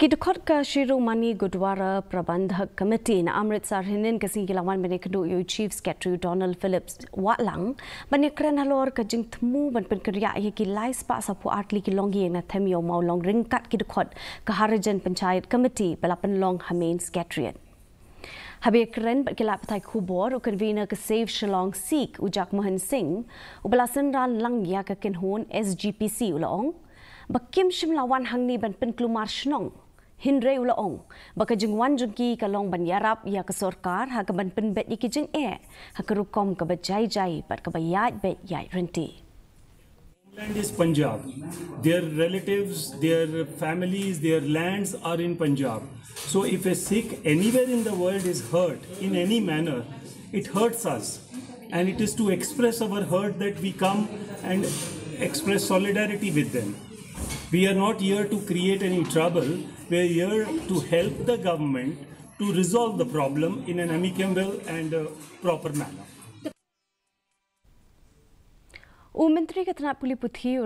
Kidukot ka Shiromani Gurdwara Prabandhak Committee na Amritsar hinin kasing kilawan Iakynduh Chief Secretary Donald Phillips Watlang bani Kren Halor ka Jingpynkynriah ban Penkerya ki lais pa sa pu atli ki longi na themio mau long ringkat kidukot ka Harajan Panchayat Committee balapan long Hamin Secretariat. Habis Kren berkilap petai kubur convener ke Save Shillong Sikh Ujak Mohan Singh ubalasan ran lang ya ke kenhon Sgpc ulaong bakim shimlawan hangni ban penklumar shnong Hindre ulaong baka jengwan jengki kalong ban yarap ya ke sorkar ha ke ban penbet iki jeng ha ke rukom ke bajai-jai bat ke bayat bet yai renti. Land is Punjab. Their relatives, their families, their lands are in Punjab. So if a Sikh anywhere in the world is hurt in any manner, it hurts us. And it is to express our hurt that we come and express solidarity with them. We are not here to create any trouble. We are here to help the government to resolve the problem in an amicable and proper manner. Menteri Ketenaga Puthi